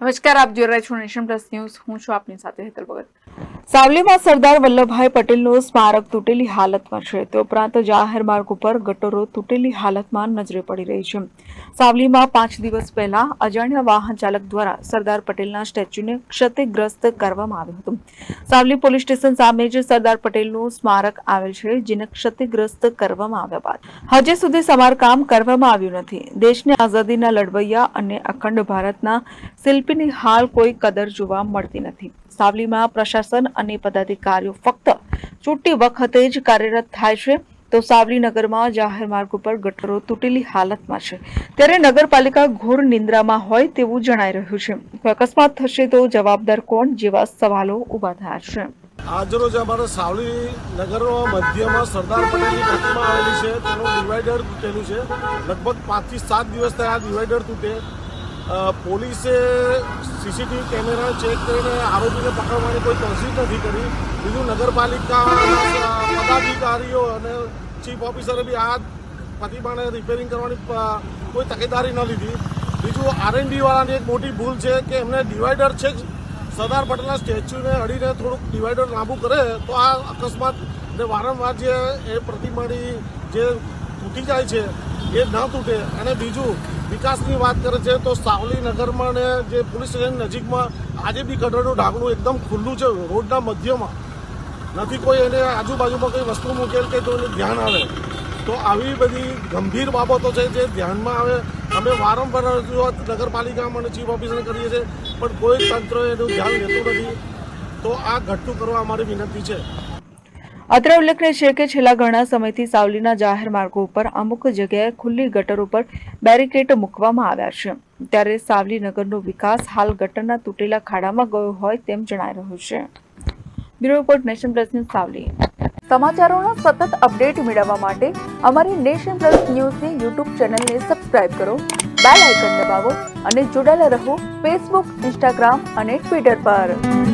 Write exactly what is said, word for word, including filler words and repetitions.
નમસ્કાર, આપ જોઈ રહ્યા છો નેશન પ્લસ ન્યૂઝ. હું છું આપની સાથે હેતલ ભગત. સાવલીમાં સરદાર વલ્લભભાઈ પટેલનું સ્મારક તૂટેલી હાલતમાં છે. તે ઉપરાંત જાહેર માર્ગ ઉપર ગટરો તૂટેલી હાલતમાં નજરે પડી રહી છે. સાવલીમાં પાંચ દિવસ પહેલા અજાણ્યા વાહન ચાલક દ્વારા સરદાર પટેલના સ્ટેચ્યુને ક્ષતિગ્રસ્ત કરવામાં આવ્યું હતું. સાવલી પોલીસ સ્ટેશન સામે જ સરદાર પટેલનું સ્મારક આવેલ છે, જેને ક્ષતિગ્રસ્ત કરવામાં આવ્યા બાદ હજી સુધી સમારકામ કરવામાં આવ્યું નથી. દેશની આઝાદીના લડવૈયા અને અખંડ ભારતના શિલ્પીની હાલ કોઈ કદર જોવા મળતી નથી. સાવલીમાં પ્રશાસન અને પદાધિકારીઓ ફક્ત ચૂંટણી વખતે જ કાર્યરત થાય છે, તો સાવલી નગરમાં જાહેર માર્ગ ઉપર ગટરો તૂટેલી હાલતમાં છે. ત્યારે નગરપાલિકા ઘોર નિંદ્રામાં હોય તેવું જણાઈ રહ્યું છે. કોઈ અકસ્માત થશે તો જવાબદાર કોણ જેવા સવાલો ઉભા થયા છે. આજરોજ અમારા સાવલી નગરમાં મધ્યમાં સરદાર પટેલની પ્રતિમા આવેલી છે, તેનું ડિવાઈડર તૂટેલું છે. લગભગ પાંચથી સાત દિવસ થયા આ ડિવાઈડર તૂટે. પોલીસે સીસીટીવી કેમેરા ચેક કરીને આરોપીને પકડવાની કોઈ કોશિશ નથી કરી. બીજું નગરપાલિકાના પદાધિકારીઓ અને ચીફ ઓફિસરે બી આ પ્રતિમાને રિપેરિંગ કરવાની કોઈ તકેદારી ન લીધી. બીજું આરએનડી વાળાની એક મોટી ભૂલ છે કે એમને ડિવાઈડર છે સરદાર પટેલના સ્ટેચ્યુને અડીને થોડુંક ડિવાઈડર લાંબુ કરે તો આ અકસ્માત ને વારંવાર જે એ પ્રતિમાની જે તૂટી જાય છે એ ન તૂટે. અને બીજું વિકાસની વાત કરે છે તો સાવલી નગરમાં ને જે પોલીસ સ્ટેશન નજીકમાં આજે બી ગટરનું ઢાંકણું એકદમ ખુલ્લું છે, રોડના મધ્યમાં નથી. કોઈ એને આજુબાજુમાં કોઈ વસ્તુ મૂકેલ કે તો એને ધ્યાન આવે. તો આવી બધી ગંભીર બાબતો છે જે ધ્યાનમાં આવે. અમે વારંવાર રજૂઆત નગરપાલિકામાં અને ચીફ ઓફિસરને કરીએ છીએ, પણ કોઈ તંત્ર એનું ધ્યાન લેતું નથી. તો આ ઘટતું કરવા અમારી વિનંતી છે. અત્રે ઉલ્લેખનીય છે કે છેલ્લા ઘણા સમયથી સાવલીના જાહેર માર્ગો ઉપર અમુક જગ્યાએ ખુલ્લી ગટર ઉપર બેરિકેડ મૂકવામાં આવ્યા છે. ત્યારે સાવલી નગરનો વિકાસ હાલ ગટરના તૂટેલા ખાડામાં ગયો હોય તેમ જણાઈ રહ્યું છે. Bureau report, Nation Plus News, Savli. સમાચારોના સતત અપડેટ મેળવવા માટે અમારી નેશન પ્લસ ન્યૂઝની યુટ્યુબ ચેનલને સબસ્ક્રાઇબ કરો, બેલ આઇકન દબાવો અને જોડાયેલા રહો ફેસબુક, ઇન્સ્ટાગ્રામ અને ટ્વિટર પર.